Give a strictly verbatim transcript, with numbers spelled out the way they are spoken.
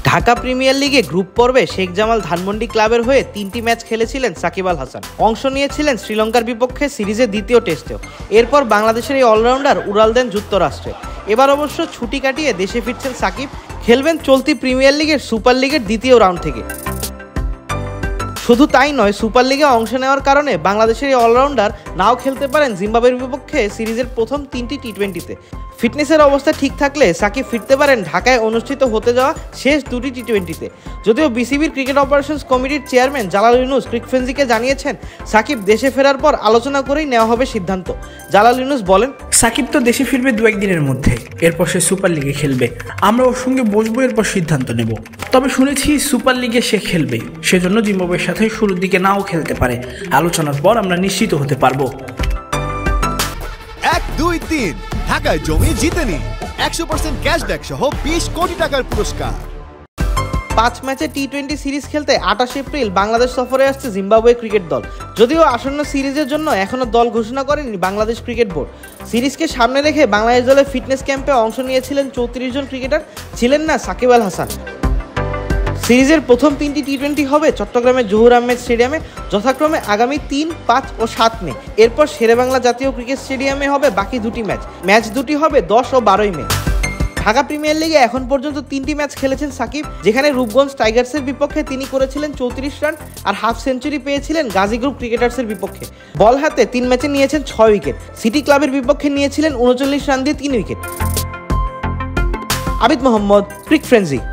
Dhaka premier লিগে group পর্বে শেখ জামাল ধানমন্ডি ক্লাবের হয়ে তিনটি ম্যাচ খেলেছিলেন সাকিব আল হাসান। অংশ নিয়েছিলেন শ্রীলঙ্কার বিপক্ষে সিরিজের দ্বিতীয় টেস্টেও। এরপর বাংলাদেশের এই অলরাউন্ডার উড়াল দেন যুক্তরাষ্ট্রে। এবার অবশ্য ছুটি কাটিয়ে দেশে ফিরছেন সাকিব। খেলবেন চলতি প্রিমিয়ার লিগের সুপার লিগের দ্বিতীয় রাউন্ড থেকে। শুধু তাই নয়, সুপার লিগে অংশ নেওয়ার কারণে বাংলাদেশের এই অলরাউন্ডার নাও খেলতে পারেন জিম্বাবুয়ের বিপক্ষে সিরিজের প্রথম তিনটি টি টোয়েন্টিতে। ফিটনেসের অবস্থা ঠিক থাকলে সাকিব ফিরতে পারেন ঢাকায় অনুষ্ঠিত হতে যাওয়া শেষ দুটি টি টোয়েন্টিতে। যদিও বিসিবির ক্রিকেট অপারেশনস কমিটির চেয়ারম্যান জালাল ইউনুস ক্রিকফ্রেন্সিকে জানিয়েছেন, সাকিব দেশে ফেরার পর আলোচনা করেই নেওয়া হবে সিদ্ধান্ত। জালাল ইউনুস বলেন, সাকিব তো দেশে ফিরবে দু একদিনের মধ্যে, এরপর সে সুপার লিগে খেলবে। আমরা ওর সঙ্গে বসবো, এরপর সিদ্ধান্ত নেব। তবে শুনেছি সুপার লিগে সে খেলবে, সেজন্য জিম্বাবুয়ের সাথে শুরুর দিকে নাও খেলতে পারে। আলোচনার পর আমরা নিশ্চিত হতে পারবো। এক দুই তিন ঢাকায় জমি জিতে নিন একশো পার্সেন্ট ক্যাশব্যাক সহ বিশ কোটি টাকার পুরস্কার। পাঁচ ম্যাচে টি টোয়েন্টি সিরিজ খেলতে আঠাশ এপ্রিল বাংলাদেশ সফরে আসছে জিম্বাবুয়ে ক্রিকেট দল। যদিও আসন্ন সিরিজের জন্য এখনও দল ঘোষণা করেনি বাংলাদেশ ক্রিকেট বোর্ড। সিরিজকে সামনে রেখে বাংলাদেশ দলের ফিটনেস ক্যাম্পে অংশ নিয়েছিলেন চৌত্রিশ জন ক্রিকেটার, ছিলেন না সাকিব আল হাসান। সিরিজের প্রথম তিনটি টি টোয়েন্টি হবে চট্টগ্রামের জহুর আহমেদ স্টেডিয়ামে, যথাক্রমে আগামী তিন, পাঁচ ও সাত মে। এরপর শেরেবাংলা জাতীয় ক্রিকেট স্টেডিয়ামে হবে বাকি দুটি ম্যাচ। ম্যাচ দুটি হবে দশ ও বারোই মে। ঢাকা প্রিমিয়ার লিগে এখন পর্যন্ত তিনটি ম্যাচ খেলেছেন সাকিব, যেখানে রূপগঞ্জ টাইগার্সের বিপক্ষে তিনি করেছিলেন চৌত্রিশ রান আর হাফ সেঞ্চুরি পেয়েছিলেন গাজী গ্রুপ ক্রিকেটার্সের বিপক্ষে। বল হাতে তিন ম্যাচে নিয়েছেন ছয় উইকেট। সিটি ক্লাবের বিপক্ষে নিয়েছিলেন উনচল্লিশ রান দিয়ে তিন উইকেট। আবিদ মোহাম্মদ, ক্রিক ফ্রেন্সি।